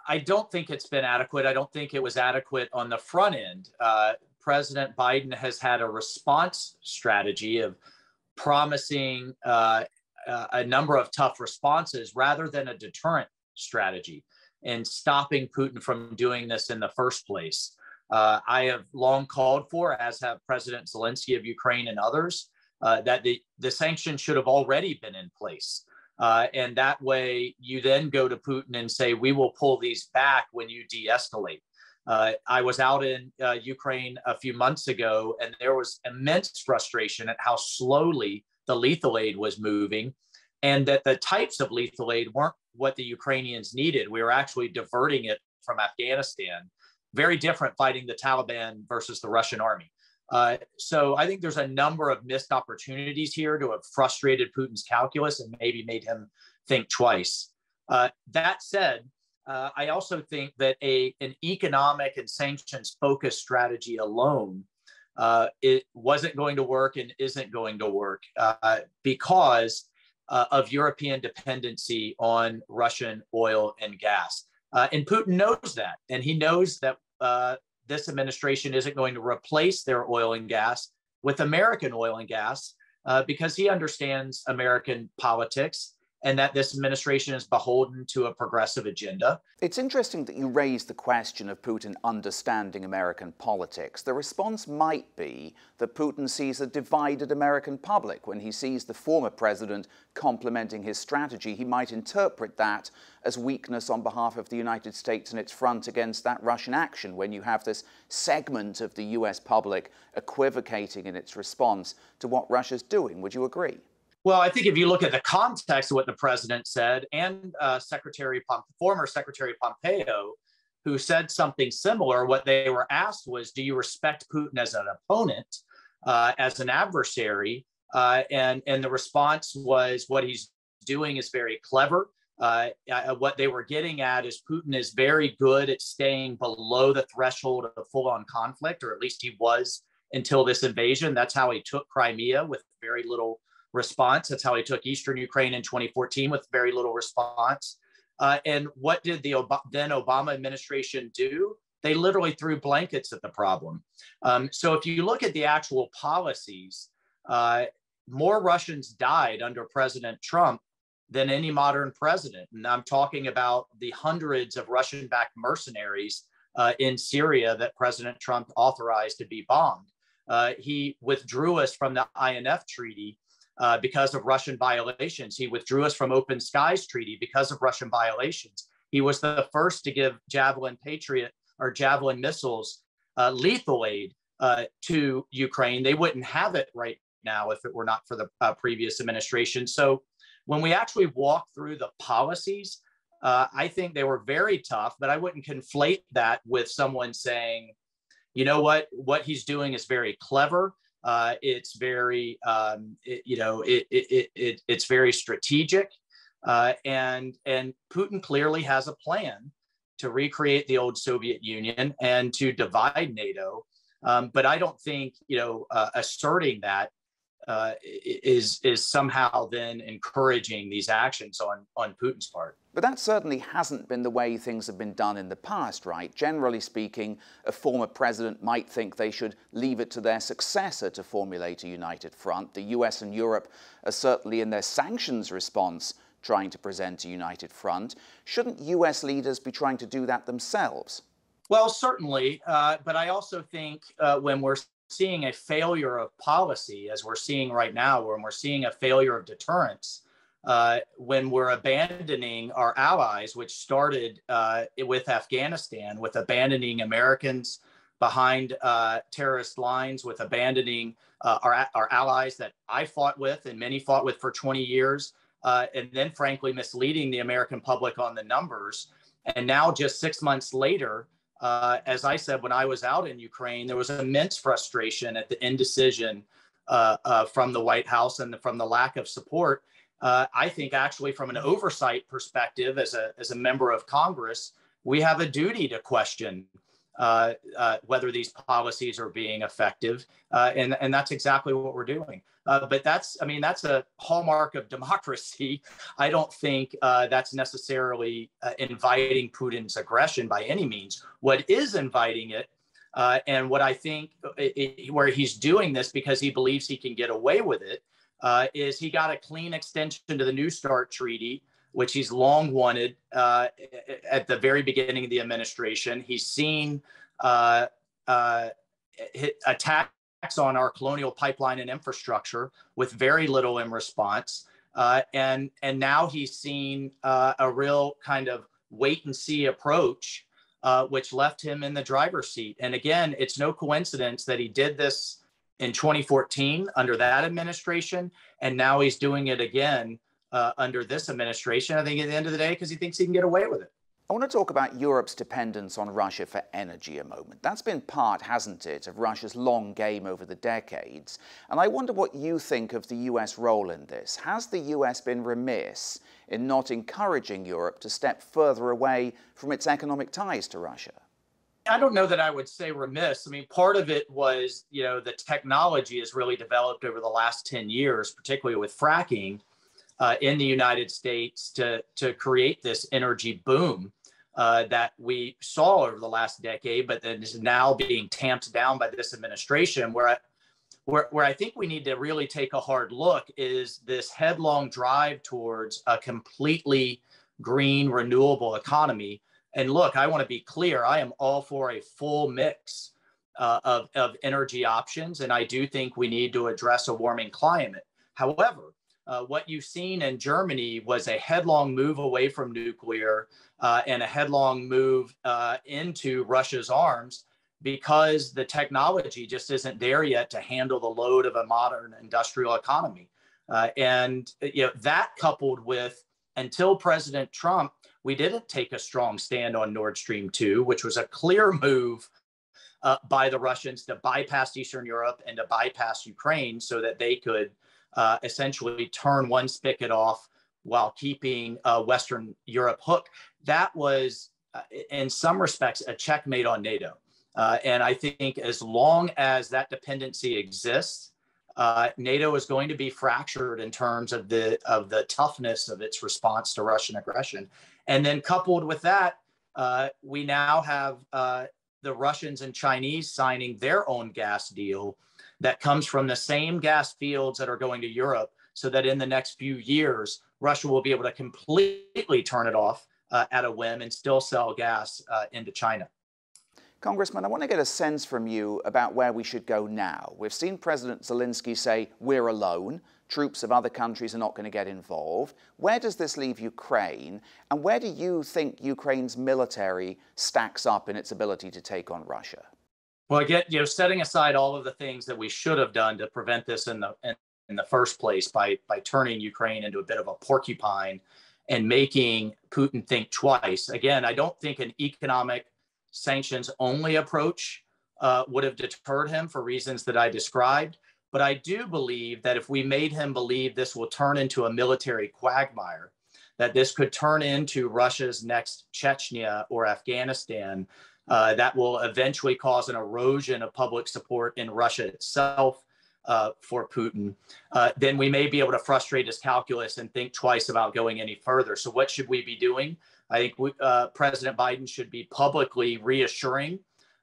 I don't think it's been adequate. I don't think it was adequate on the front end. President Biden has had a response strategy of promising a number of tough responses rather than a deterrent strategy and stopping Putin from doing this in the first place. I have long called for, as have President Zelensky of Ukraine and others, that the sanctions should have already been in place. And that way you then go to Putin and say, we will pull these back when you de-escalate. I was out in Ukraine a few months ago, and there was immense frustration at how slowly the lethal aid was moving, and that the types of lethal aid weren't what the Ukrainians needed. We were actually diverting it from Afghanistan. Very different fighting the Taliban versus the Russian army. So I think there's a number of missed opportunities here to have frustrated Putin's calculus and maybe made him think twice. That said, I also think that an economic and sanctions focused strategy alone, it wasn't going to work and isn't going to work because of European dependency on Russian oil and gas. And Putin knows that, and he knows that this administration isn't going to replace their oil and gas with American oil and gas because he understands American politics and that this administration is beholden to a progressive agenda. It's interesting that you raised the question of Putin understanding American politics. The response might be that Putin sees a divided American public. When he sees the former president complimenting his strategy, he might interpret that as weakness on behalf of the United States and its front against that Russian action, when you have this segment of the US public equivocating in its response to what Russia's doing. Would you agree? Well, I think if you look at the context of what the president said and former Secretary Pompeo, who said something similar, what they were asked was, do you respect Putin as an opponent, as an adversary? And the response was, what he's doing is very clever. What they were getting at is Putin is very good at staying below the threshold of full-on conflict, or at least he was until this invasion. That's how he took Crimea with very little response. That's how he took Eastern Ukraine in 2014 with very little response. And what did the then Obama administration do? They literally threw blankets at the problem. So if you look at the actual policies, more Russians died under President Trump than any modern president. And I'm talking about the hundreds of Russian-backed mercenaries in Syria that President Trump authorized to be bombed. He withdrew us from the INF treaty because of Russian violations. He withdrew us from Open Skies Treaty because of Russian violations. He was the first to give Javelin Patriot or Javelin missiles lethal aid to Ukraine. They wouldn't have it right now if it were not for the previous administration. So when we actually walk through the policies, I think they were very tough, but I wouldn't conflate that with someone saying, you know what he's doing is very clever. It's very, it's very strategic, and Putin clearly has a plan to recreate the old Soviet Union and to divide NATO. But I don't think asserting that is somehow then encouraging these actions on Putin's part. But that certainly hasn't been the way things have been done in the past, right? Generally speaking, a former president might think they should leave it to their successor to formulate a united front. The US and Europe are certainly in their sanctions response trying to present a united front. Shouldn't US leaders be trying to do that themselves? Well, certainly, but I also think when we're seeing a failure of policy, as we're seeing right now, when we're seeing a failure of deterrence, when we're abandoning our allies, which started with Afghanistan, with abandoning Americans behind terrorist lines, with abandoning our allies that I fought with and many fought with for 20 years, and then frankly misleading the American public on the numbers. And now just 6 months later, as I said, when I was out in Ukraine, there was immense frustration at the indecision from the White House and from the lack of support. I think actually from an oversight perspective, as a member of Congress, we have a duty to question whether these policies are being effective. And that's exactly what we're doing. But that's a hallmark of democracy. I don't think that's necessarily inviting Putin's aggression by any means. What is inviting it, and what I think where he's doing this because he believes he can get away with it, is he got a clean extension to the New START treaty, which he's long wanted at the very beginning of the administration. He's seen attacks on our colonial pipeline and infrastructure with very little in response. And now he's seen a real kind of wait and see approach, which left him in the driver's seat. And again, it's no coincidence that he did this in 2014 under that administration, and now he's doing it again under this administration, I think at the end of the day, because he thinks he can get away with it. I want to talk about Europe's dependence on Russia for energy a moment. That's been part, hasn't it, of Russia's long game over the decades. And I wonder what you think of the US role in this. Has the US been remiss in not encouraging Europe to step further away from its economic ties to Russia? I don't know that I would say remiss. I mean, part of it was, the technology has really developed over the last 10 years, particularly with fracking in the United States to create this energy boom that we saw over the last decade, but that is now being tamped down by this administration. Where I think we need to really take a hard look is this headlong drive towards a completely green, renewable economy. And look, I want to be clear, I am all for a full mix of energy options, and I do think we need to address a warming climate. However, what you've seen in Germany was a headlong move away from nuclear and a headlong move into Russia's arms because the technology just isn't there yet to handle the load of a modern industrial economy. And that coupled with, until President Trump, we didn't take a strong stand on Nord Stream 2, which was a clear move by the Russians to bypass Eastern Europe and to bypass Ukraine so that they could essentially turn one spigot off while keeping Western Europe hooked. That was, in some respects, a checkmate on NATO. And I think as long as that dependency exists, NATO is going to be fractured in terms of the toughness of its response to Russian aggression. And then coupled with that, we now have the Russians and Chinese signing their own gas deal that comes from the same gas fields that are going to Europe, so that in the next few years, Russia will be able to completely turn it off at a whim and still sell gas into China. Congressman, I want to get a sense from you about where we should go now. We've seen President Zelensky say, we're alone. Troops of other countries are not going to get involved. Where does this leave Ukraine? And where do you think Ukraine's military stacks up in its ability to take on Russia? Well, again, setting aside all of the things that we should have done to prevent this in the first place by turning Ukraine into a bit of a porcupine and making Putin think twice. Again, I don't think an economic sanctions only approach would have deterred him for reasons that I described. But I do believe that if we made him believe this will turn into a military quagmire, that this could turn into Russia's next Chechnya or Afghanistan, that will eventually cause an erosion of public support in Russia itself for Putin, then we may be able to frustrate his calculus and think twice about going any further. So what should we be doing? I think President Biden should be publicly reassuring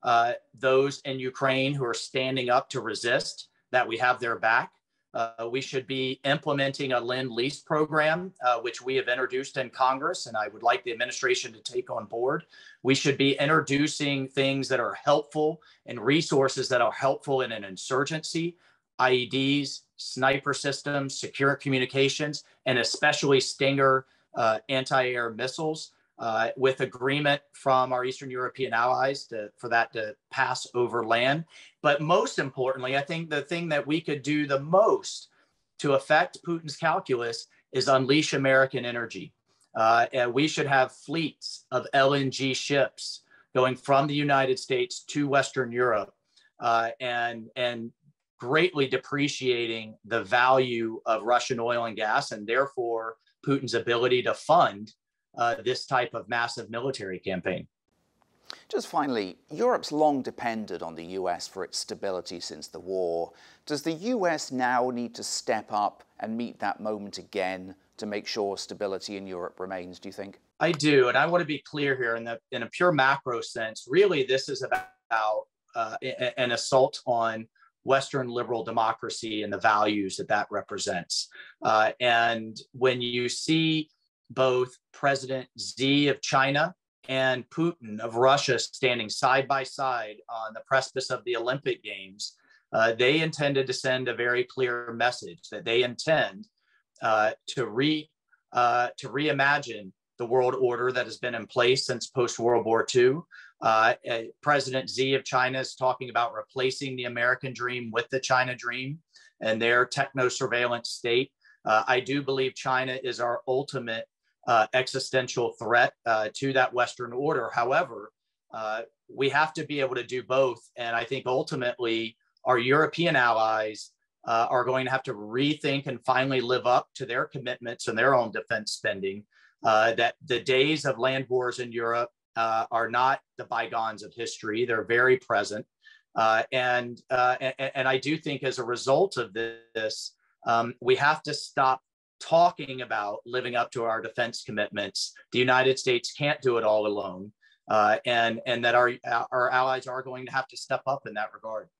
those in Ukraine who are standing up to resist that we have their back. We should be implementing a Lend-Lease program, which we have introduced in Congress, and I would like the administration to take on board. We should be introducing things that are helpful and resources that are helpful in an insurgency, IEDs, sniper systems, secure communications, and especially Stinger anti-air missiles, with agreement from our Eastern European allies for that to pass over land. But most importantly, I think the thing that we could do the most to affect Putin's calculus is unleash American energy. And we should have fleets of LNG ships going from the United States to Western Europe and greatly depreciating the value of Russian oil and gas, and therefore Putin's ability to fund this type of massive military campaign. Just finally, Europe's long depended on the US for its stability since the war. Does the US now need to step up and meet that moment again to make sure stability in Europe remains, do you think? I do, and I want to be clear here in a pure macro sense. Really, this is about an assault on Western liberal democracy and the values that that represents. And when you see both President Xi of China and Putin of Russia standing side by side on the precipice of the Olympic Games, they intended to send a very clear message that they intend to reimagine the world order that has been in place since post-World War II. President Xi of China is talking about replacing the American dream with the China dream and their techno-surveillance state. I do believe China is our ultimate existential threat to that Western order. However, we have to be able to do both. And I think ultimately our European allies are going to have to rethink and finally live up to their commitments and their own defense spending. That the days of land wars in Europe are not the bygones of history. They're very present. And I do think as a result of this, we have to stop talking about living up to our defense commitments. The United States can't do it all alone. And that our allies are going to have to step up in that regard.